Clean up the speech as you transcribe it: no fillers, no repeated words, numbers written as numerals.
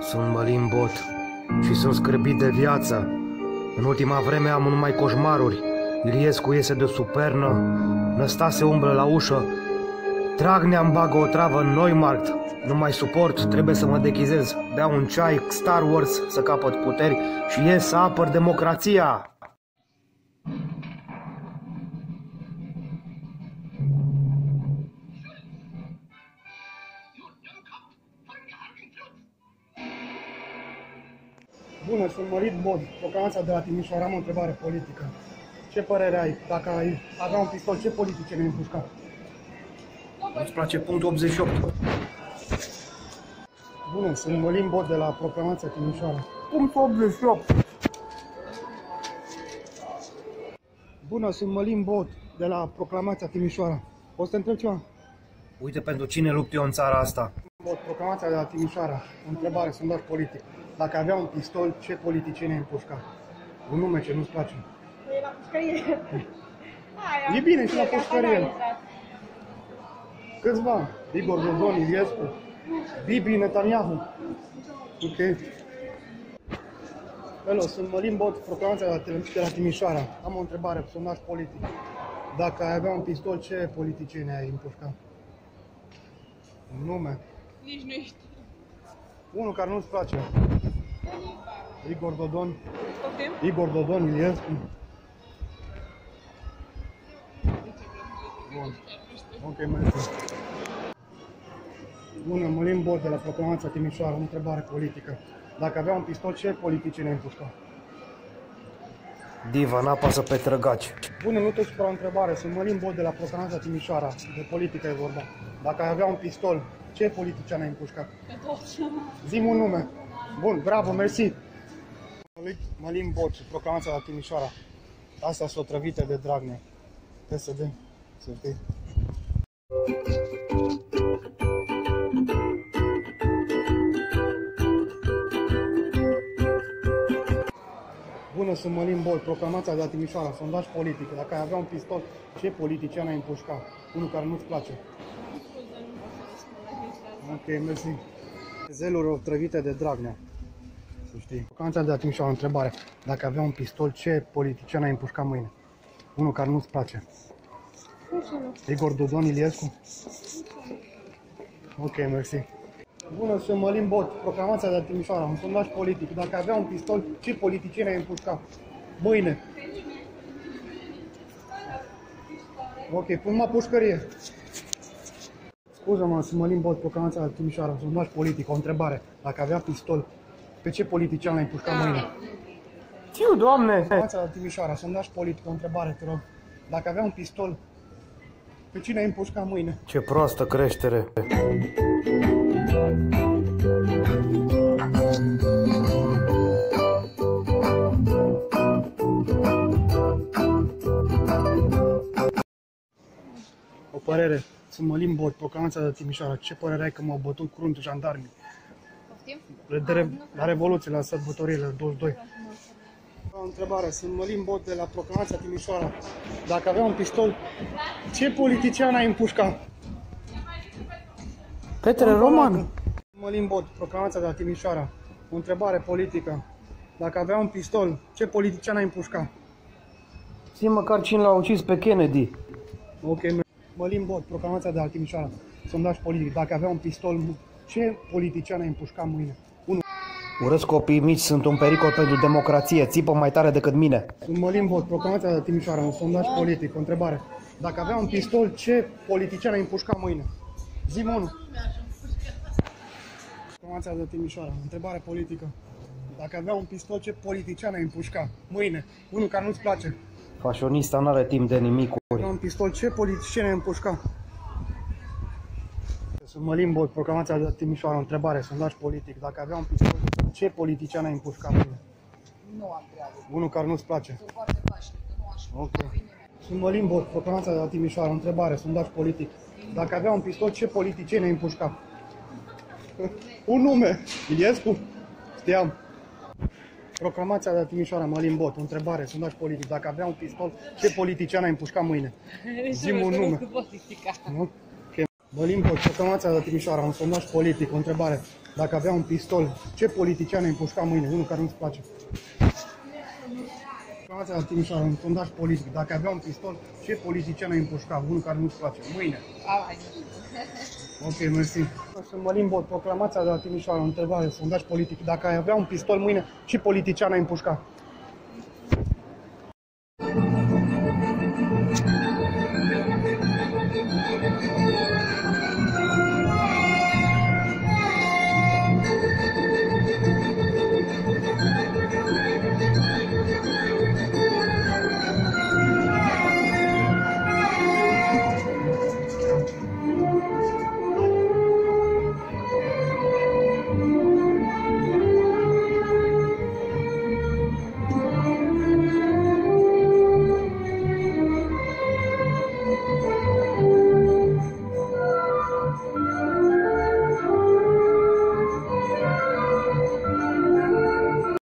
Sunt Mălin Bot și sunt scârbit de viață. În ultima vreme am numai coșmaruri. Iliescu iese de supernă, Năstase umblă la ușă, Dragnea îmi bagă o travă în Neumarkt. Nu mai suport, trebuie să mă dechizez. Beau un ceai Star Wars să capăt puteri și ies să apăr democrația. Bună, sunt Mălin Bot, proclamația de la Timișoara, am o întrebare politică. Ce părere ai? Dacă ai avea un pistol, ce politicieni ai împușca? Îți place punctul 88. Bună, sunt Mălin Bot de la proclamația Timișoara. Punctul 88. Bună, sunt Mălin Bot de la proclamația Timișoara. O să te întreb ceva? Uite pentru cine lupt eu în țara asta. Bot, proclamația de la Timișoara. O întrebare, sondaj politic. Dacă avea un pistol, ce politicieni ai împușca? Un nume ce nu-ți place. E la pușcărie. E bine și la pușcărie. Câțiva. Igor Dodon, Iliescu, Bibi, Netanyahu. Ok. Hello, sunt Mălin Bot, proclamația de la Timișoara. Am o întrebare, sondaj politic. Dacă ai avea un pistol, ce politicieni ai împușca? Un nume? Nici nu știu. Unul care nu-ți place. Igor Dodon. Poftim? Igor Dodon, Iliescu. Bun. Ok, mersi. Bună, Mălin Bot de la proclamația Timișoara, o întrebare politică. Dacă avea un pistol, ce politicieni ai împușca? Diva, n-apasă pe trăgaci. Bună, nu te supăra o întrebare. Sunt Mălin Bot de la proclamația Timișoara. De politică e vorba. Dacă ai avea un pistol, ce politician ai împușcat? Pe toți. Zi-mi un nume. Bun, bravo, mersi. Mălin Bot și proclamația la Timișoara. Astea sunt otrăvite de Dragnea. PSD. Să știi. Bună, sunt Mălin Bot, proclamația de la Timișoara, sondaj politic. Dacă ai avea un pistol, ce politician ai împușca? Unul care nu-ți place. Ok, mersi. Zeluri otrăvite de Dragnea. Să știi. Proclamația de la Timișoara, o întrebare. Dacă avea un pistol, ce politician ai împușca mâine? Unul care nu-ți place. Igor Dodon, Iliescu? Ok, mersi. Bună, sunt Mălin Bot, proclamația de la Timișoara, un sondaj politic. Dacă avea un pistol, ce politicieni ai împușca? Mâine. Ok, pun-mă pușcărie. Scuză-mă, sunt Mălin Bot, proclamația de la Timișoara, un sondaj politic, o întrebare. Dacă avea pistol, pe ce politician l-ai împușca mâine? Tiu, doamne! Proclamația de la Timișoara, sondaj politic, o întrebare, te rog. Dacă avea un pistol, pe cine ai împușca mâine? Ce proastă creștere! O părere. Sunt Mălin Bot, proclamația de Timișoara. Ce părere ai că m-au bătut crunt jandarmii? Poftim? La Revoluție, la sărbătorile 22. O întrebare. Sunt Mălin Bot de la proclamația Timișoara. Dacă avea un pistol, ce politician ai împușca? Petre Roman! Mălin Bot, proclamația de la Timișoara. O întrebare politică. Dacă avea un pistol, ce politician ai împușca? Zi măcar cine l-a ucis pe Kennedy. Ok, Mălin Bot, proclamația de la Timișoara. Sondaj politic. Dacă avea un pistol, ce politician ai împușca mâine? Urăsc copiii mici, sunt un pericol pentru democrație. Țipă mai tare decât mine. Sunt Mălin Bot, proclamația de la Timișoara. Un sondaj politic. O întrebare. Dacă avea un pistol, ce politician ai împușca mâine? Zi-mi unul. Proclamația de Timișoara. Întrebare politică. Dacă avea un pistol, ce politician ai împușca mâine? Unul care nu-ți place. Fașionista n-are timp de nimicuri. Avea un pistol, ce politician ai împușca? Sunt Mălin Bot, proclamația de Timișoara, o întrebare, sondaj politic. Dacă avea un pistol, ce politician ai împușca mâine? Nu am treabă. Unul care nu-ți place. Sunt foarte pașnică, nu aș Ok. Sunt Mălin Bot, proclamația de la Timișoara, o întrebare, sondaj politic. Dacă avea un pistol, ce politicieni ai împușca? Un nume. Iliescu? Știam. Proclamația de la Timișoara, Mălin Bot, o întrebare, sondaj politic. Dacă avea un pistol, ce politician ai împușca mâine? Zi-mi un nume. Nu? Mălin Bot, proclamația de la Timișoara, un sondaj politic, o întrebare. Dacă avea un pistol, ce politician ai împușca mâine? Unul care nu-ți place. Proclamația la Timișoara, un sondaj politic. Dacă avea un pistol, ce politician ai împușca? Unul care nu-ți place. Mâine. Ok, mersi. Sunt Mălin Bot, proclamația de la Timișoara, o întrebare, sondaj politic. Dacă ai avea un pistol mâine, ce politician ai împușca?